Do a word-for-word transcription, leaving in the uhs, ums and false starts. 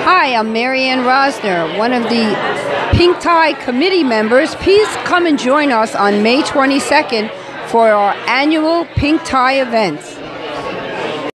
Hi, I'm Marianne Rosner, one of the Pinktie committee members. Please come and join us on May twenty-second for our annual Pinktie Event.